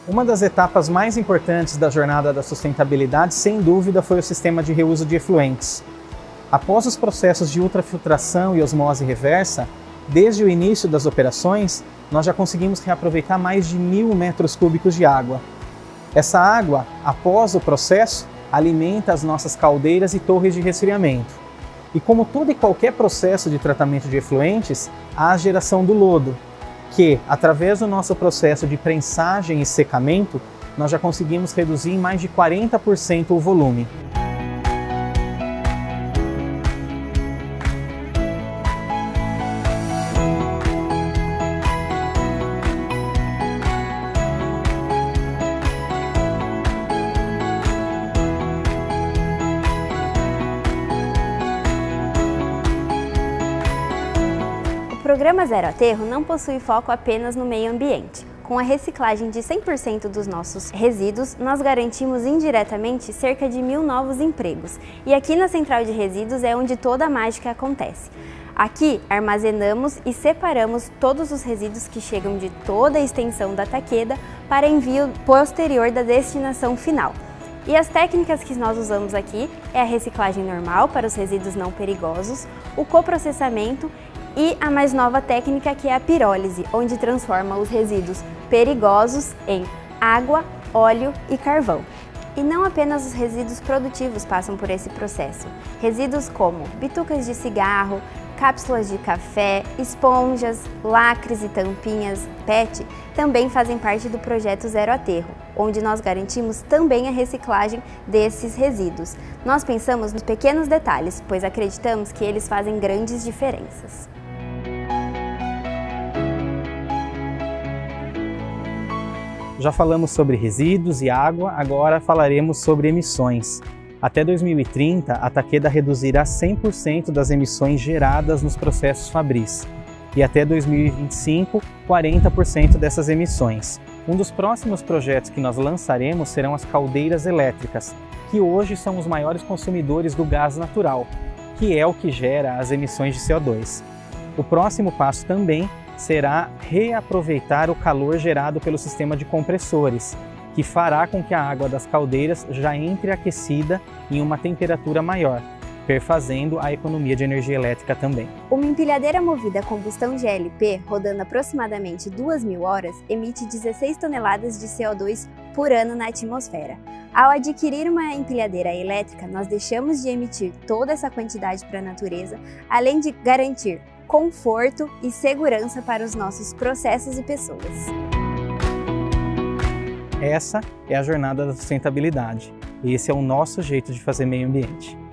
Uma das etapas mais importantes da jornada da sustentabilidade, sem dúvida, foi o sistema de reuso de efluentes. Após os processos de ultrafiltração e osmose reversa, desde o início das operações, nós já conseguimos reaproveitar mais de 1.000 metros cúbicos de água. Essa água, após o processo, alimenta as nossas caldeiras e torres de resfriamento. E como todo e qualquer processo de tratamento de efluentes, há a geração do lodo, que, através do nosso processo de prensagem e secamento, nós já conseguimos reduzir em mais de 40% o volume. O programa Zero Aterro não possui foco apenas no meio ambiente. Com a reciclagem de 100% dos nossos resíduos, nós garantimos indiretamente cerca de 1.000 novos empregos. E aqui na Central de Resíduos é onde toda a mágica acontece. Aqui armazenamos e separamos todos os resíduos que chegam de toda a extensão da taqueda para envio posterior da destinação final. E as técnicas que nós usamos aqui é a reciclagem normal para os resíduos não perigosos, o coprocessamento e a mais nova técnica, que é a pirólise, onde transforma os resíduos perigosos em água, óleo e carvão. E não apenas os resíduos produtivos passam por esse processo. Resíduos como bitucas de cigarro, cápsulas de café, esponjas, lacres e tampinhas PET também fazem parte do projeto Zero Aterro, onde nós garantimos também a reciclagem desses resíduos. Nós pensamos nos pequenos detalhes, pois acreditamos que eles fazem grandes diferenças. Já falamos sobre resíduos e água, agora falaremos sobre emissões. Até 2030, a Takeda reduzirá 100% das emissões geradas nos processos fabris. E até 2025, 40% dessas emissões. Um dos próximos projetos que nós lançaremos serão as caldeiras elétricas, que hoje são os maiores consumidores do gás natural, que é o que gera as emissões de CO2. O próximo passo também será reaproveitar o calor gerado pelo sistema de compressores, que fará com que a água das caldeiras já entre aquecida em uma temperatura maior, perfazendo a economia de energia elétrica também. Uma empilhadeira movida a combustão GLP, rodando aproximadamente 2.000 horas, emite 16 toneladas de CO2 por ano na atmosfera. Ao adquirir uma empilhadeira elétrica, nós deixamos de emitir toda essa quantidade para a natureza, além de garantir conforto e segurança para os nossos processos e pessoas. Essa é a jornada da sustentabilidade. Esse é o nosso jeito de fazer meio ambiente.